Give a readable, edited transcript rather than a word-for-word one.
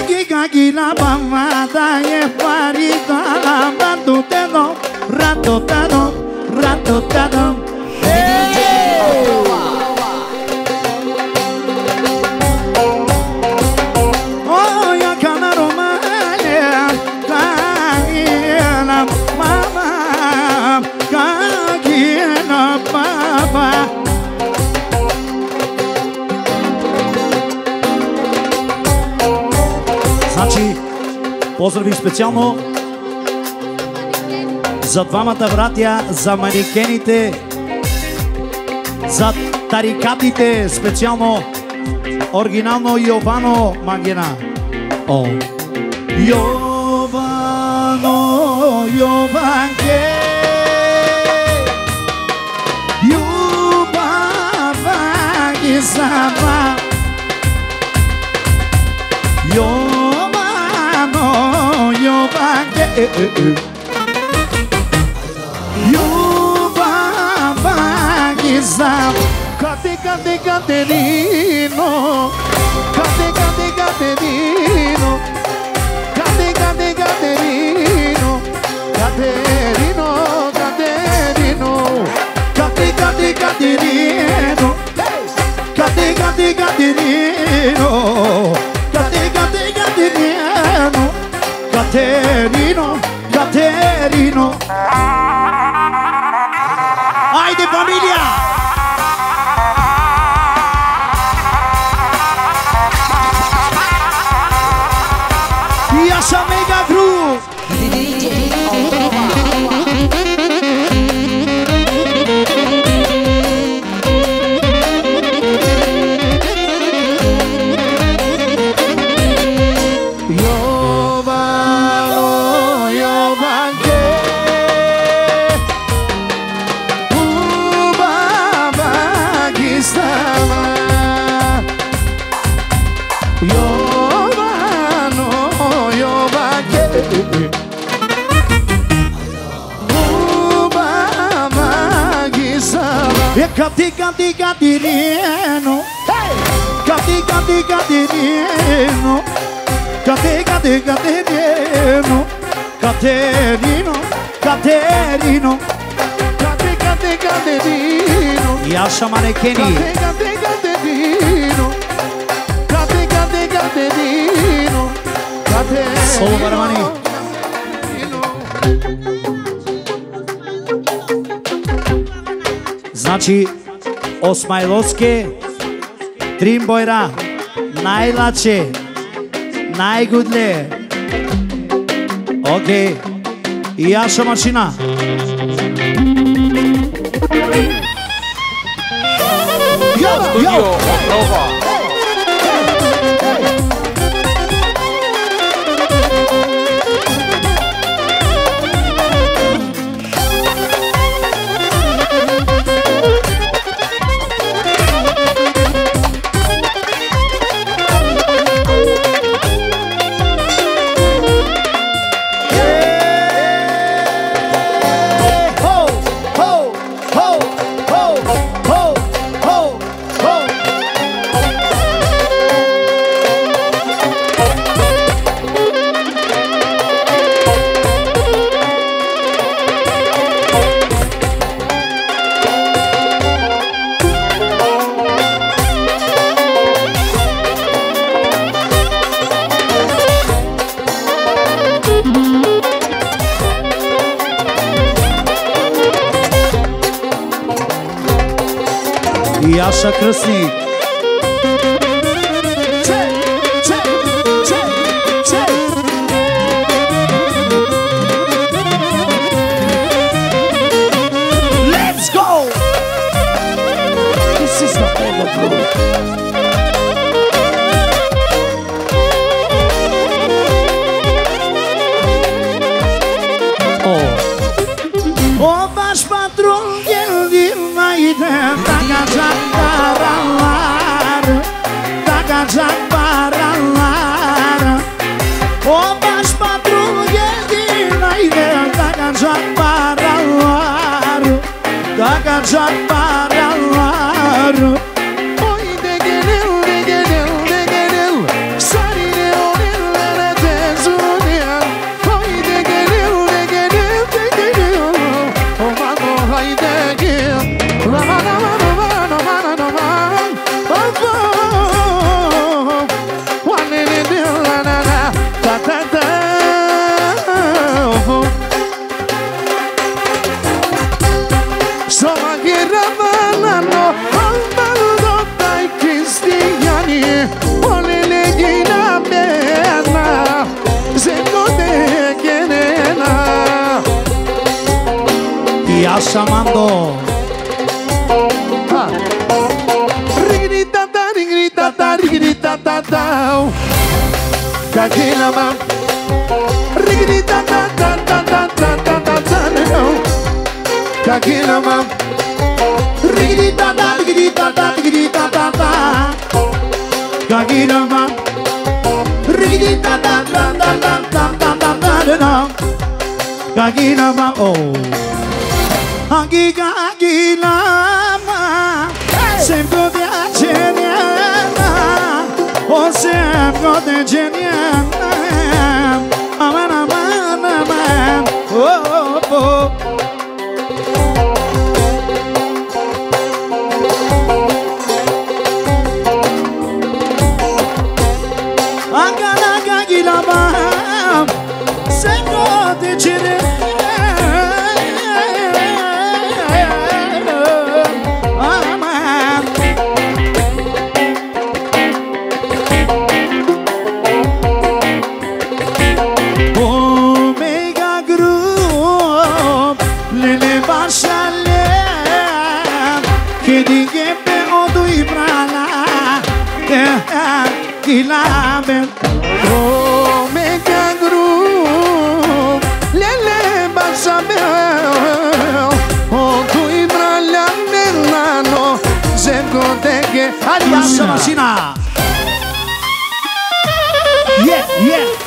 Kaki la pamada e parita la batuteno, ratotano, ratotano. Oh, ya kana romania, kagina mama, kagina papa. Значи, поздрави специално за двамата братя, за манекените, за тарикатите, специално оригинално Йовано Магина. О, Йовано, Йованке, Юбава ги сама, Йовано, Йованке, Юбава ги сама. Cate, cate, Caterino, cate, cate, Caterino, cate, cate, Caterino, Caterino, Caterino, cate, cate, Caterino, cate, cate, Caterino, cate, cate, Caterino, Caterino, Caterino. Haide familia! Essa mega groove. DJ Cati, cati, Caterino, cati, cati, Caterino, cati, cati, Caterino, Caterino, Caterino, cati, cati, Caterino. Yasha manekeni. Cati, cati, Caterino, cati, cati, Caterino, Caterino. Solo Baramani. Значи, Осмайловски, Тримбойра, най-лаче, най-гудле. Окей. И Аша машина. Студио Отрова. Яша Кръстник. Let's go! This is the mega groove. Ваш патрон geldi mayde takacak paralar, takacak paralar. O baş patron geldi mayde takacak paralar, takacak paralar. Oy de gelil, de gelil, de gelil, sarı de olil, Lascia mando. Rigiditata, rigiditata, rigiditata. Kagina mam. Rigiditata, Kagina mam. Rigiditata, rigiditata, rigiditata. Kagina mam. Rigiditata, Kagina mam. Oh. Agila mam. Sempre de ageniana. Oh, sempre de ageniana. Aman, aman, aman. Oh, oh. Agila mam. Sempre de ageniana. Omega Group, Lele Basabel, Oto Ibrahim Melano, Zemgoteke, Aliás, Samacina. Yeah, yeah.